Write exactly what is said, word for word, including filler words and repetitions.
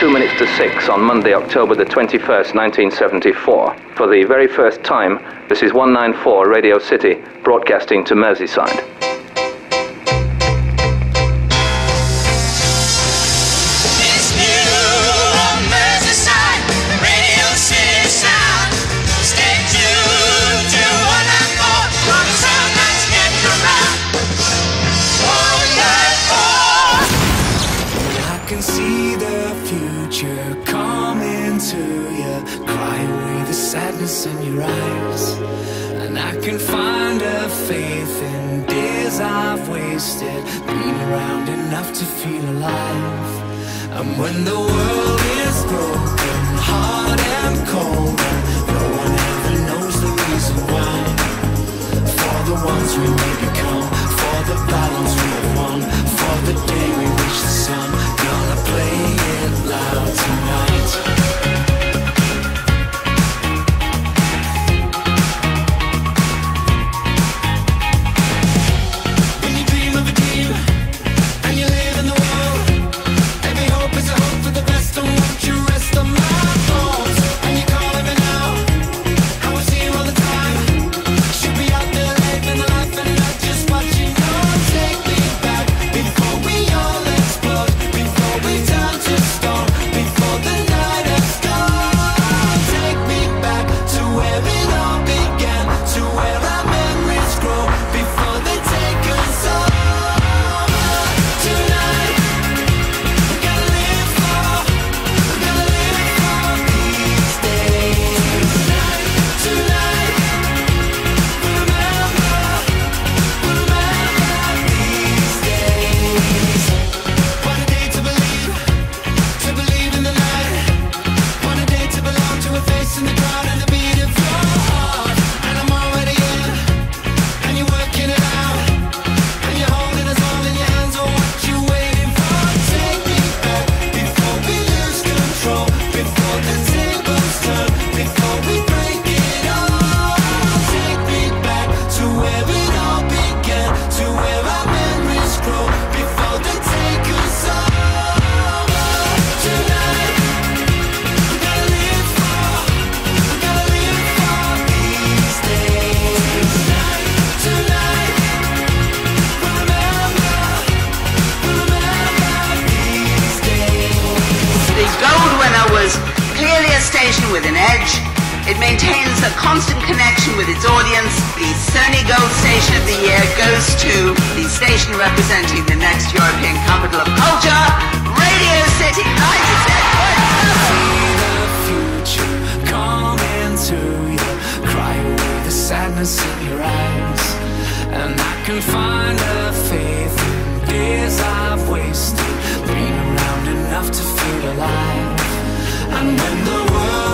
two minutes to six on Monday, October the twenty-first, nineteen seventy-four. For the very first time, this is one ninety-four Radio City, broadcasting to Merseyside. Sadness in your eyes, and I can find a faith in days I've wasted, been around enough to feel alive. And when the world is broken, hard and cold, and no one ever knows the reason why, for the ones we may become, for the battles we have won, for the day we reach the sun, gonna play it loud tonight. With an edge, it maintains a constant connection with its audience. The Sony Gold Station of the Year goes to the station representing the next European capital of culture, Radio City Liverpool. See the future come into you, cry away the sadness in your eyes, and I can find a faith in days I've wasted, been around enough to feel alive. And when the world